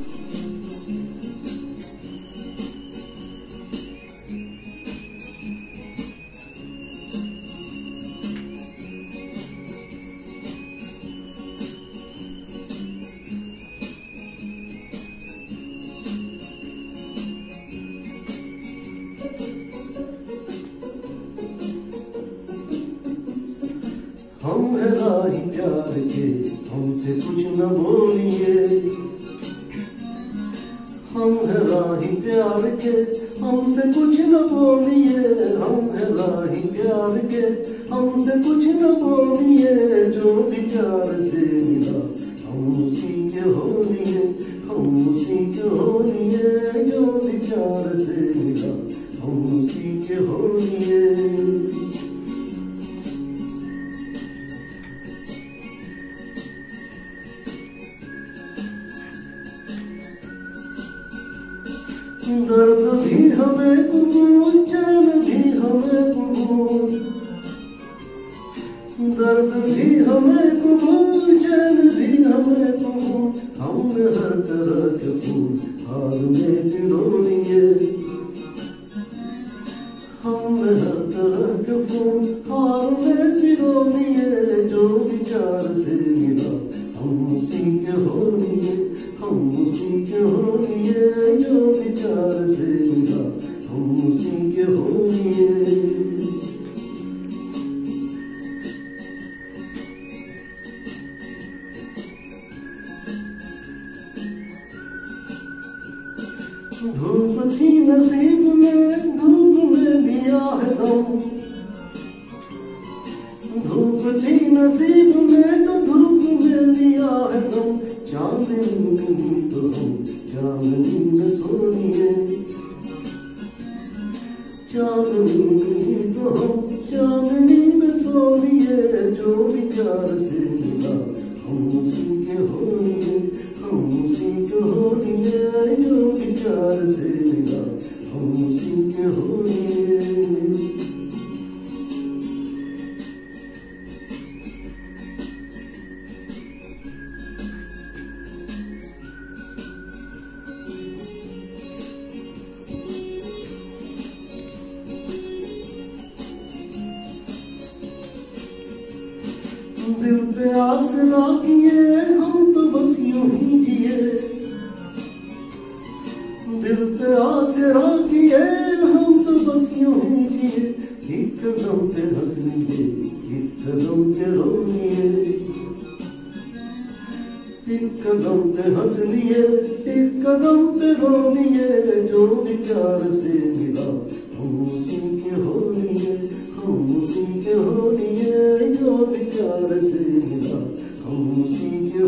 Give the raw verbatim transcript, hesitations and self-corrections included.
हम है राही प्यार के, हमसे कुछ न बोलिए। हम है राही प्यार के, हमसे कुछ न बोलिए। हम है राही प्यार के, हमसे कुछ न बोलिए। जो भी प्यार से मिला हम उसी के होलिए, हम उसी के होलिए। जो भी प्यार से मिला हम उसी के होलिए। दर्द भी हमें कबूल, चैन भी हमें कबूल। दर्द भी हमें कबूल, चैन भी हमें कबूल। हमने हर तरह के फूल हार में पिरो लिए। हमने हर तरह के फूल हार में पिरो लिए। जो विचार से मिला हम उसी के होलिए, हम उसी के होलिए। जो विचार से मिला हम उसी के होलिए। धूप थी नसीब में, धूप में लिया है दम। धूप थी नसीब में तो धूप में लिया है दम। चांदनी तो हम चांदनी में सोनिए। चांदनी तो हम चांदनी में सोनिए। जो विचार से मिला हम उसी के होलिए, हम उसी के होलिए। जो विचार से मिला हम उसी के होलिए। दिल पे आसरा किए हम तो बस यूं ही जिए। दिल पे आसरा किए हम तो बस यूं ही जिए। एक कदम पे हंस लिए, एक कदम पे रो लिए। एक कदम पे हंस लिए, एक कदम पे रो लिए। जो विचार से मिला हम उसी के होलिए, हम उसी के होलिए। जो विचार से मिला हम उसी के